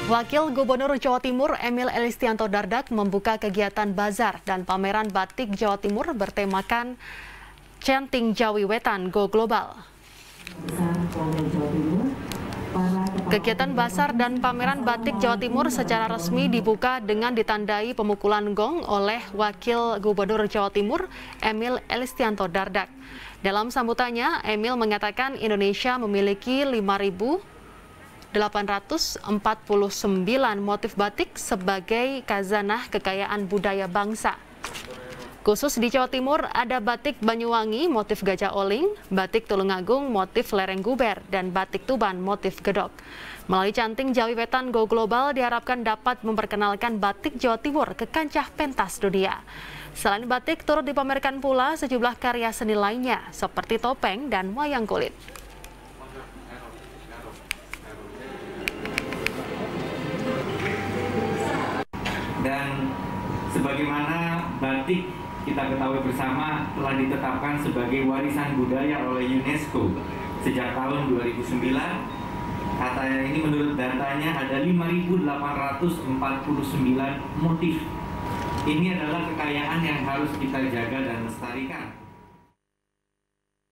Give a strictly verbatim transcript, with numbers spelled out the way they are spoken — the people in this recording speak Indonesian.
Wakil Gubernur Jawa Timur Emil Elistianto Dardak membuka kegiatan bazar dan pameran batik Jawa Timur bertemakan Centing Jawi Wetan Go Global. Kegiatan bazar dan pameran batik Jawa Timur secara resmi dibuka dengan ditandai pemukulan gong oleh Wakil Gubernur Jawa Timur Emil Elistianto Dardak. Dalam sambutannya, Emil mengatakan Indonesia memiliki lima ribu delapan ratus empat puluh sembilan motif batik sebagai khazanah kekayaan budaya bangsa. Khusus di Jawa Timur ada batik Banyuwangi motif gajah oling, batik Tulungagung motif lereng guber, dan batik Tuban motif gedok. Melalui Centing Jawi Wetan Go Global diharapkan dapat memperkenalkan batik Jawa Timur ke kancah pentas dunia. Selain batik, turut dipamerkan pula sejumlah karya seni lainnya seperti topeng dan wayang kulit. Dan sebagaimana batik kita ketahui bersama telah ditetapkan sebagai warisan budaya oleh UNESCO sejak tahun dua ribu sembilan, katanya ini menurut datanya ada lima ribu delapan ratus empat puluh sembilan motif. Ini adalah kekayaan yang harus kita jaga dan lestarikan.